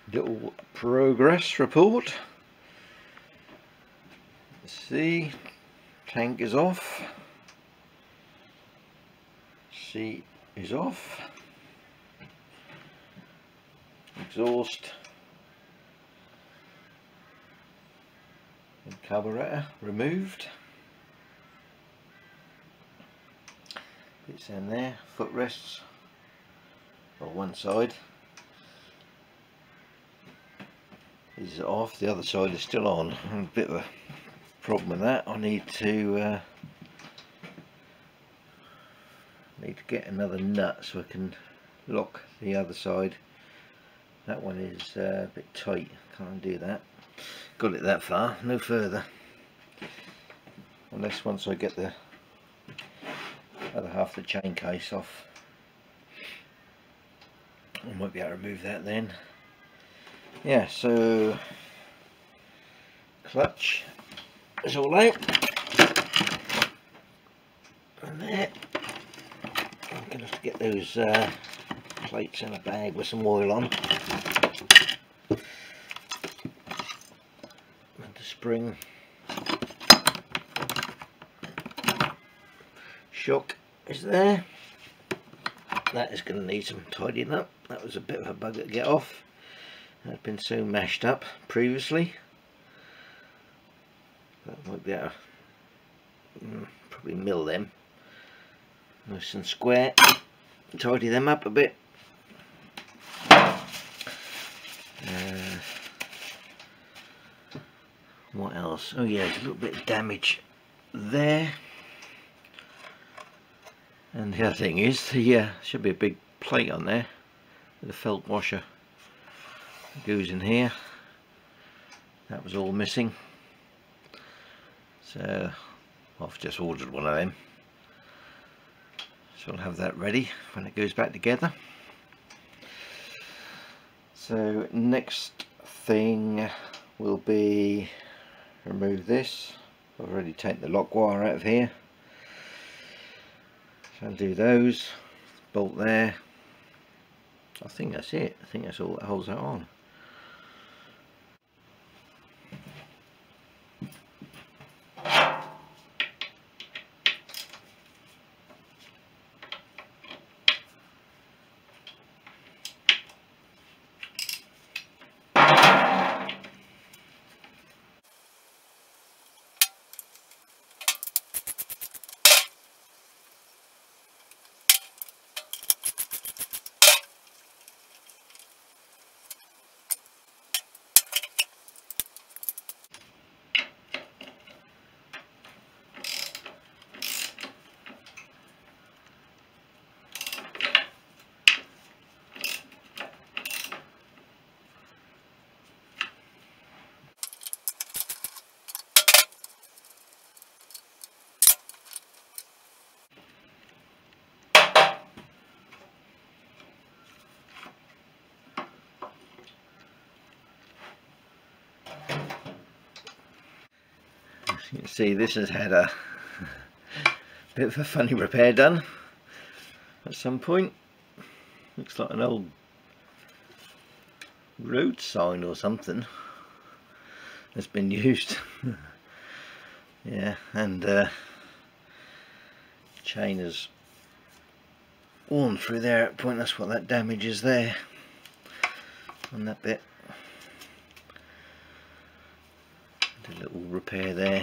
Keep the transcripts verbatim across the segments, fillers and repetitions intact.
Little progress report. See, tank is off, seat is off, exhaust and carburetor removed, bits in there, footrests on one side. Is off, the other side is still on. A bit of a problem with that. I need to uh, need to get another nut so I can lock the other side. That one is uh, a bit tight, can't do that. Got it that far, no further. Unless once I get the other half of the chain case off, I might be able to remove that then. Yeah, so clutch is all out, and there I'm going to have to get those uh, plates in a bag with some oil on, and the spring shock is there. That is going to need some tidying up. That was a bit of a bugger to get off. Had been so mashed up previously. That might be able to mm, probably mill them nice and square, tidy them up a bit. Uh, what else? Oh yeah, there's a little bit of damage there. And the other thing is, the uh, should be a big plate on there with a felt washer. Goes in here. That was all missing, so I've just ordered one of them, so I'll have that ready when it goes back together. So next thing will be remove this. I've already taken the lock wire out of here, so I'll do those. Bolt there. I think that's it. I think that's all that holds that on. You can see this has had a bit of a funny repair done at some point. Looks like an old road sign or something that's been used. Yeah, and uh, chain is worn through there at a point. That's what that damage is there on that bit. A little repair there.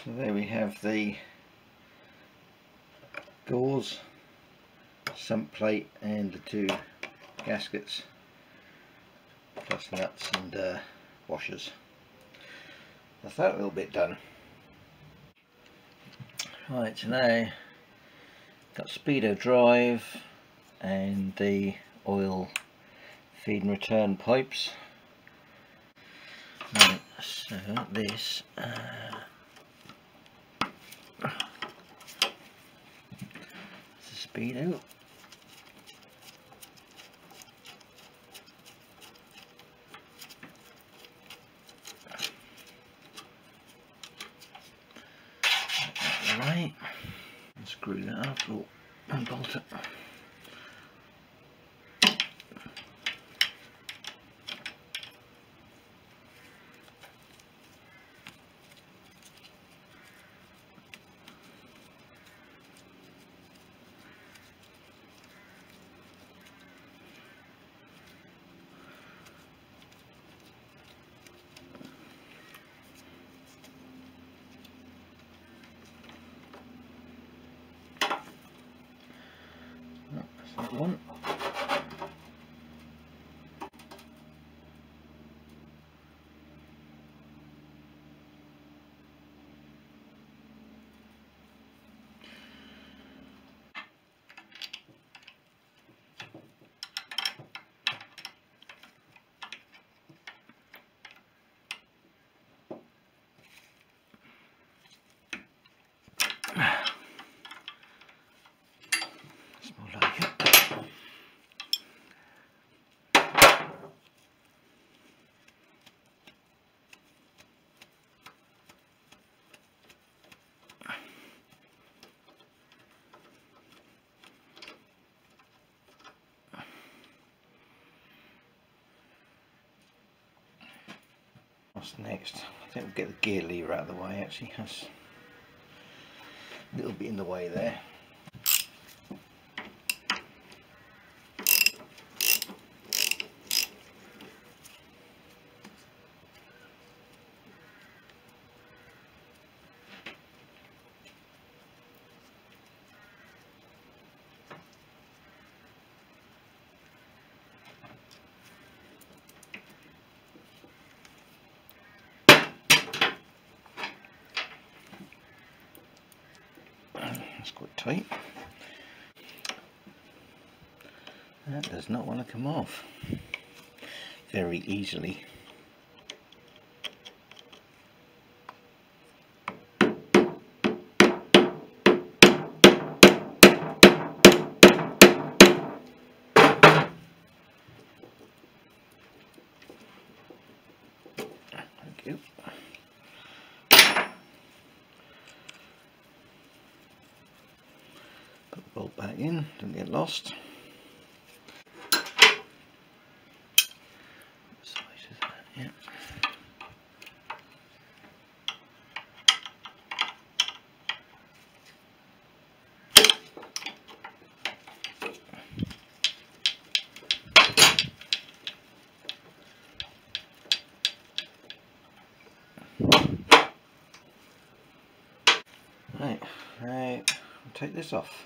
So there we have the gauze, sump plate and the two gaskets plus nuts and uh, washers. That's that little bit done. Right, so now got speedo drive and the oil feed and return pipes. Right, so this uh, is the speedo. Right, screw that up oh, and bolt it. That's that one. It's more like it. What's next? I think we'll get the gear lever out of the way. Actually, that's a little bit in the way there. That's quite tight. That does not want to come off very easily. Thank you. Put the bolt back in, don't get lost. What size is that? Yeah. Right, right, I'll take this off.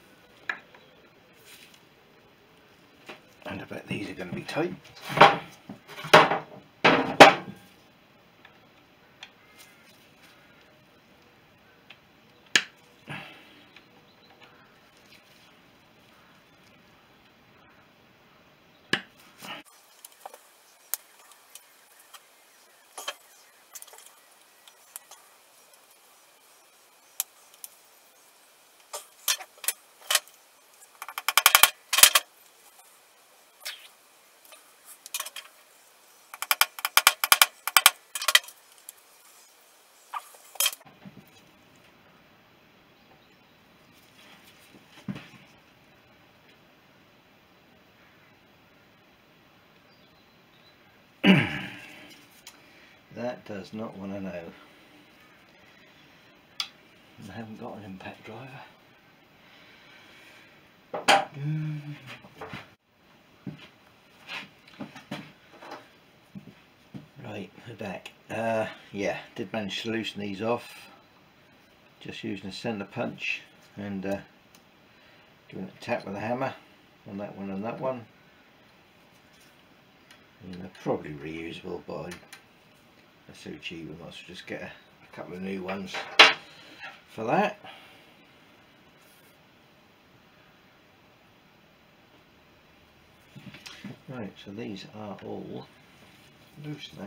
And I bet these are going to be tight. That does not want to know. I haven't got an impact driver. Mm. Right, we're back. Uh, yeah, did manage to loosen these off. just using a centre punch and uh, doing a tap with a hammer on that one and that one. And they're probably reusable, but they're so cheap we might as well just get a, a couple of new ones for that. Right, so these are all loose now.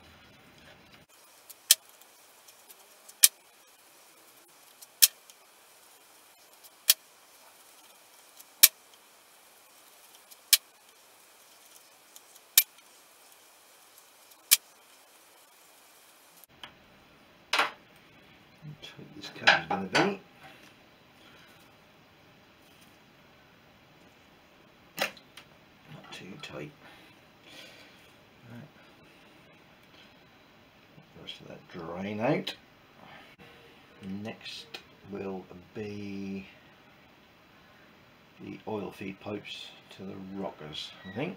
That's what this cover's going to be. Not too tight. Right. The rest of that drain out. Next will be the oil feed pipes to the rockers, I think.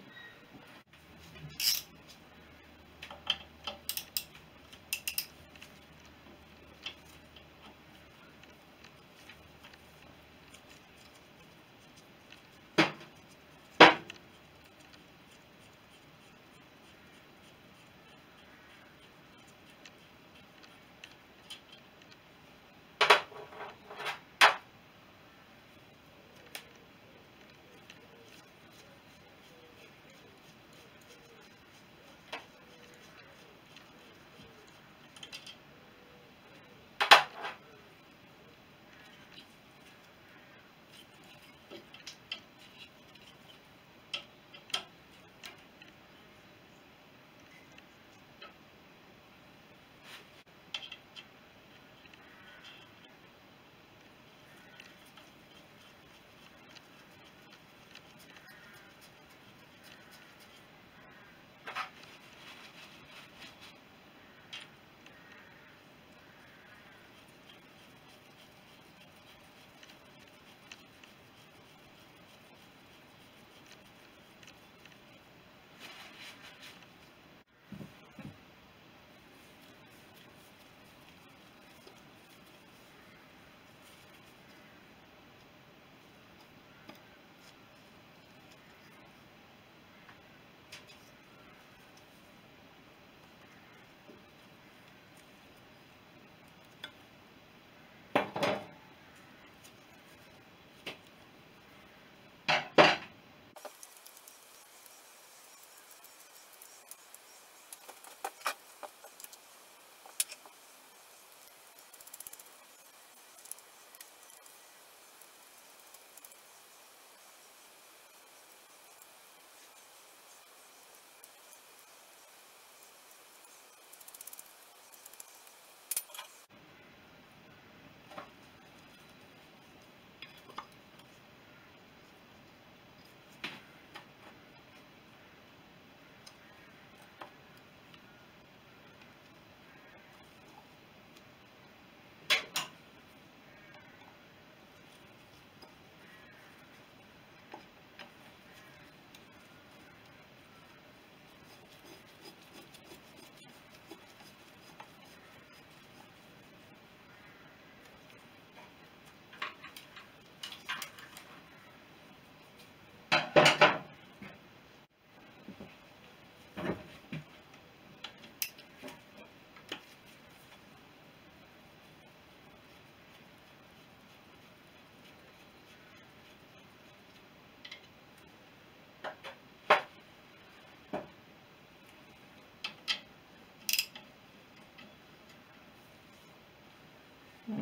Hmm.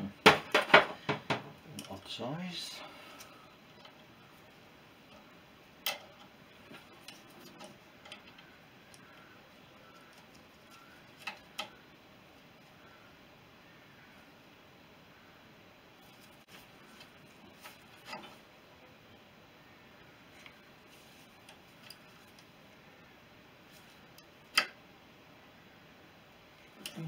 An odd size. Hmm.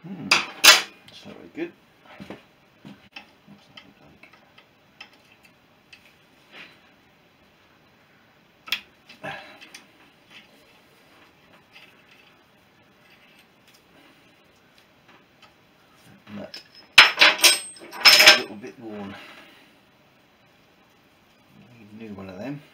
Hmm, that's not very good. What's that look like? Nut a little bit worn. Need a new one of them.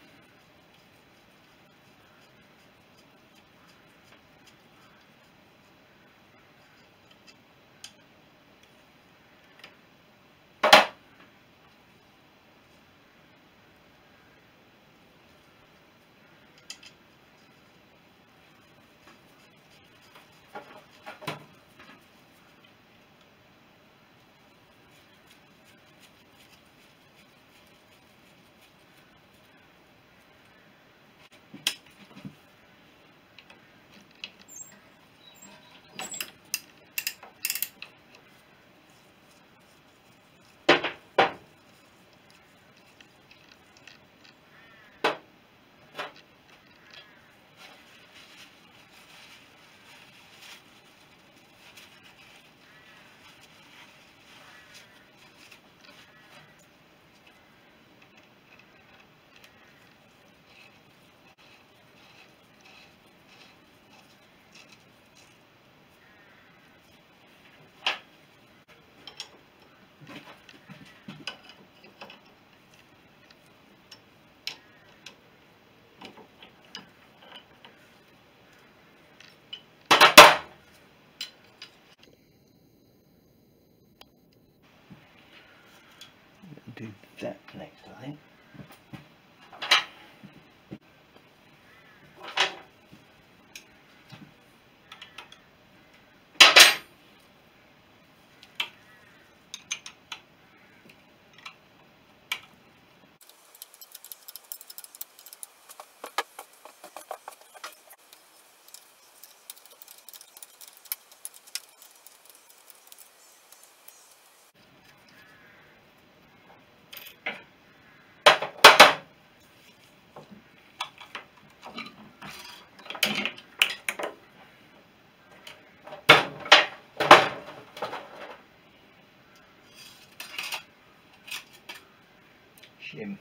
Do that next, I think. Shim.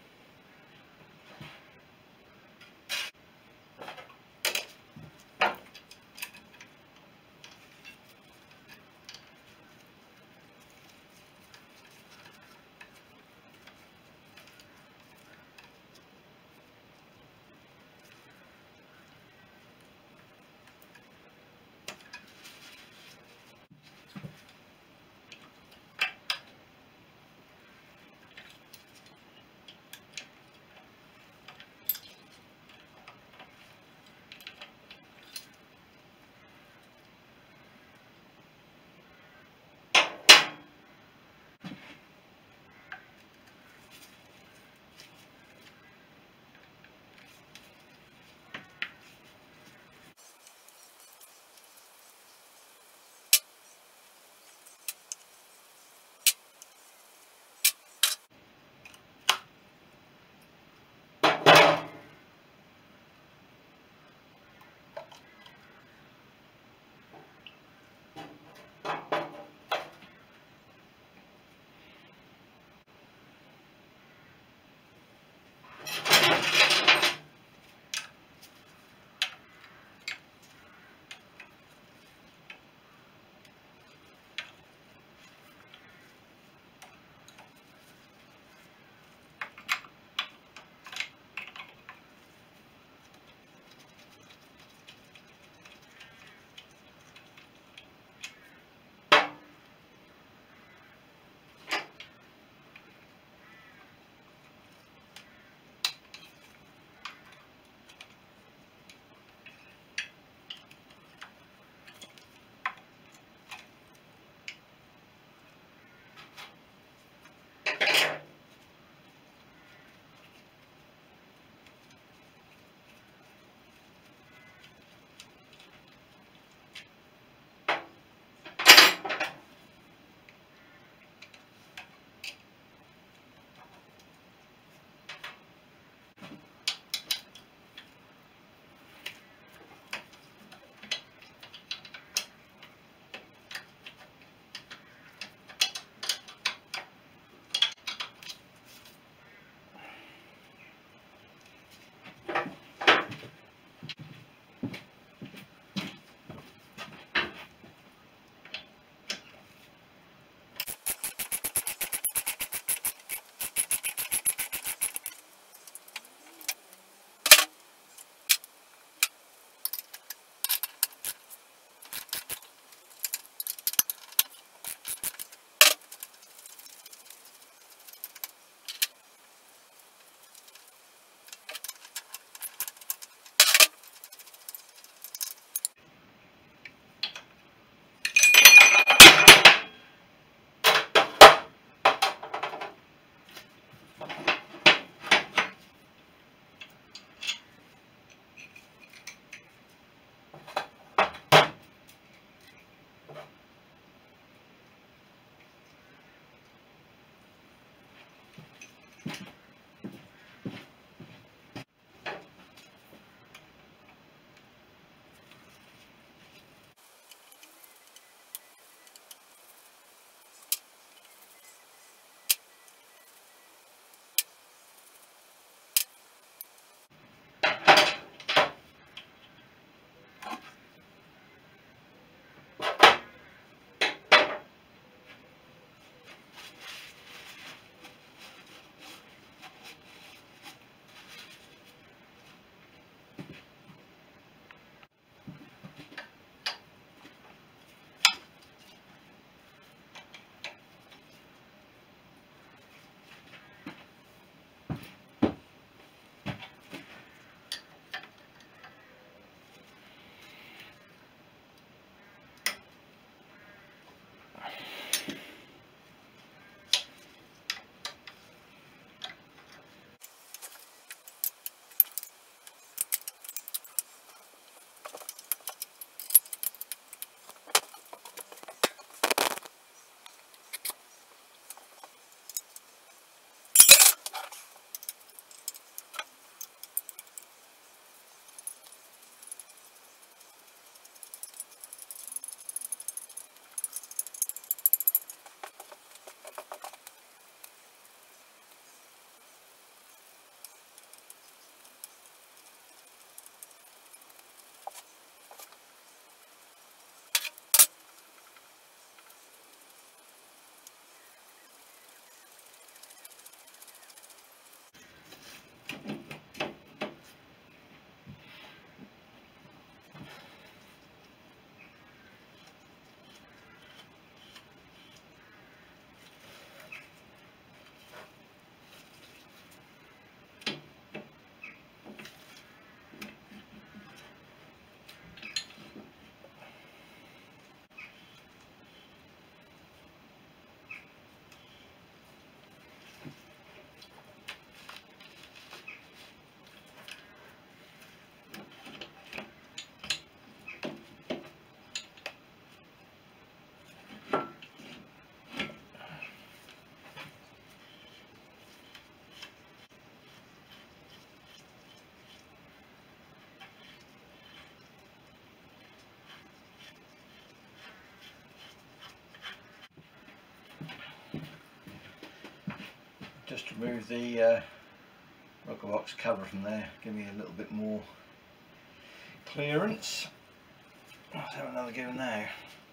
just remove the uh, rocker box cover from there, give me a little bit more clearance. Let's have another go now.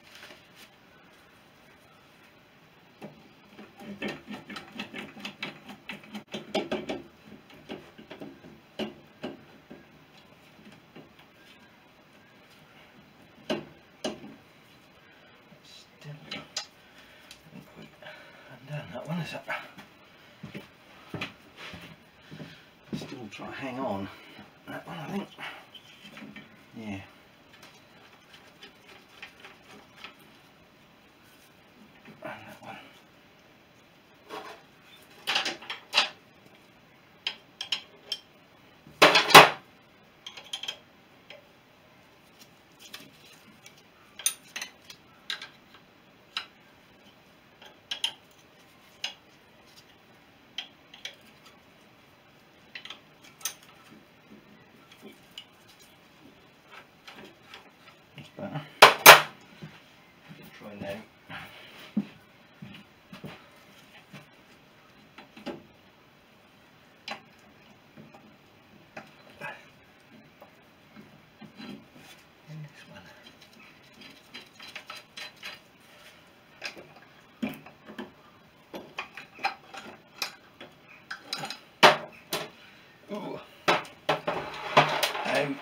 Still haven't quite undone that one, is it? Still try to hang on. That one, I think. Yeah. And that one. That's better. Try now. Ooh. Out.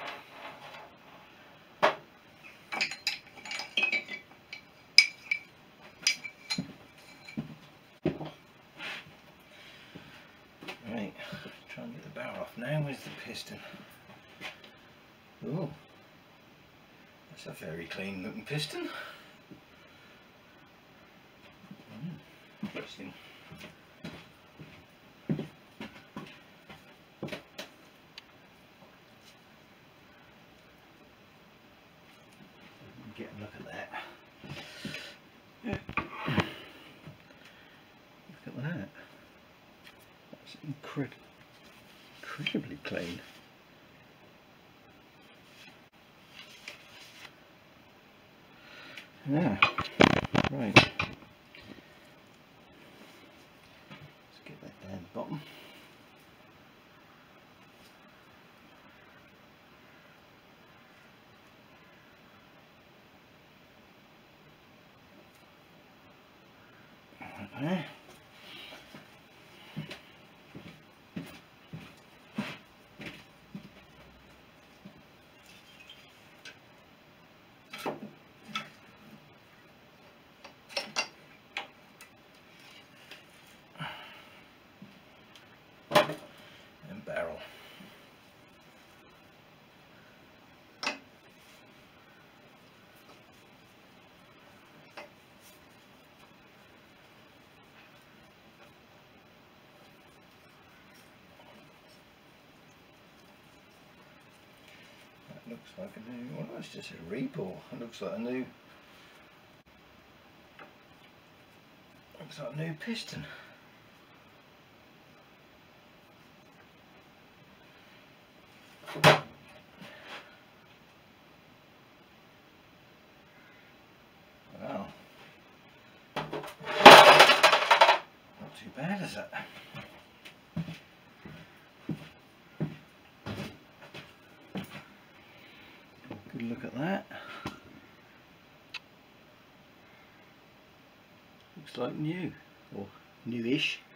Right, try and get the barrel off now. Where's the piston? Ooh, that's a very clean looking piston. Mm, interesting. Get a look at that. Look at that. That's incredible, incredibly clean. Yeah, right. Let's get that down the bottom. Okay. And barrel. Looks like a new, well, that's just a repour. It looks like a new, looks like a new piston. Wow, not too bad, is it? Good look at that. Looks like new, or newish.